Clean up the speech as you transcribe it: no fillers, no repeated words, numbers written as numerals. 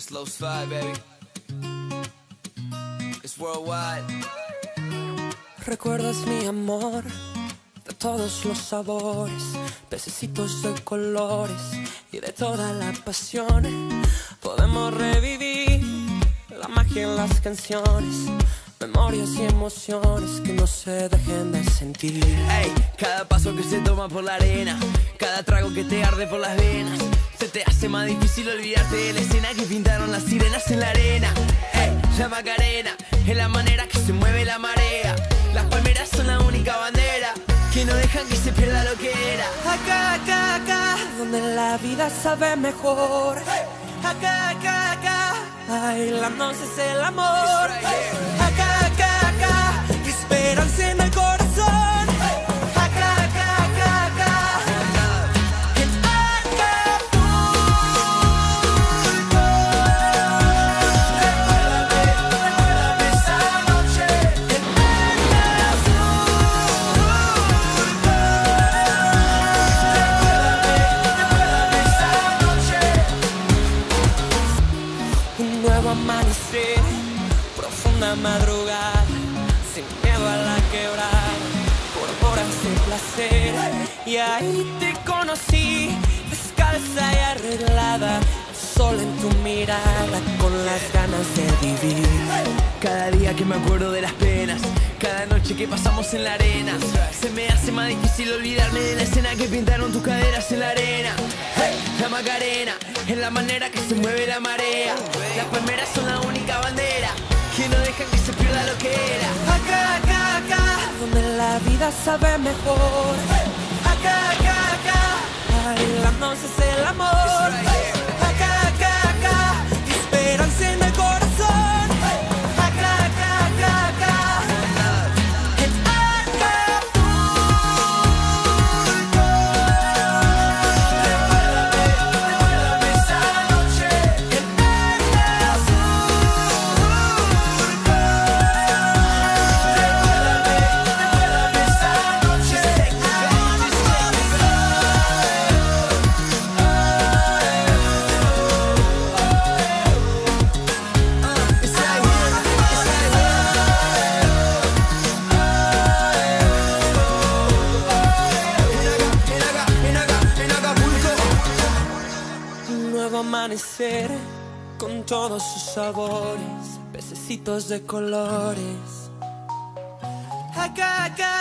Slow slide, baby. It's worldwide. Recuerdas mi amor de todos los sabores, pececitos de colores y de toda la pasión. Podemos revivir la magia en las canciones, memorias y emociones que no se dejen de sentir. Ey, cada paso que se toma por la arena, cada trago que te arde por las venas, se te hace más difícil olvidarte de la escena que pintaron las sirenas en la arena. Ey, la Macarena es la manera que se mueve la marea. Las palmeras son la única bandera que no dejan que se pierda lo que era. Acá, acá, acá, donde la vida sabe mejor. Acá, acá, acá, bailando es el amor. Acá, acá, acá, esperanza en el corazón. Acá, acá, acá, acá, en Acapulco. Recuérdame esa noche en Acapulco. Recuérdame esa noche. Un nuevo amanecer, profunda madrugada, sin miedo a la quebrada, por horas de placer. Y ahí te conocí, descalza y arreglada, sola en tu mirada, con las ganas de vivir. Cada día que me acuerdo de las penas, cada noche que pasamos en la arena, se me hace más difícil olvidarme de la escena que pintaron tus caderas en la arena. Hey, la Macarena es la manera que se mueve la marea. Las palmeras son la única bandera que no dejan que se pierda lo que era. Acá, acá, acá, donde la vida sabe mejor. Acá, acá, acá, bailando es el amor. Acá, acá, acá, esperanza en el corazón. Acá, acá, acá, acá, en Acapulco. Recuérdame esa noche en Acapulco. Recuérdame esa noche en Un nuevo amanecer con todos sus sabores, pececitos de colores. Acá, acá,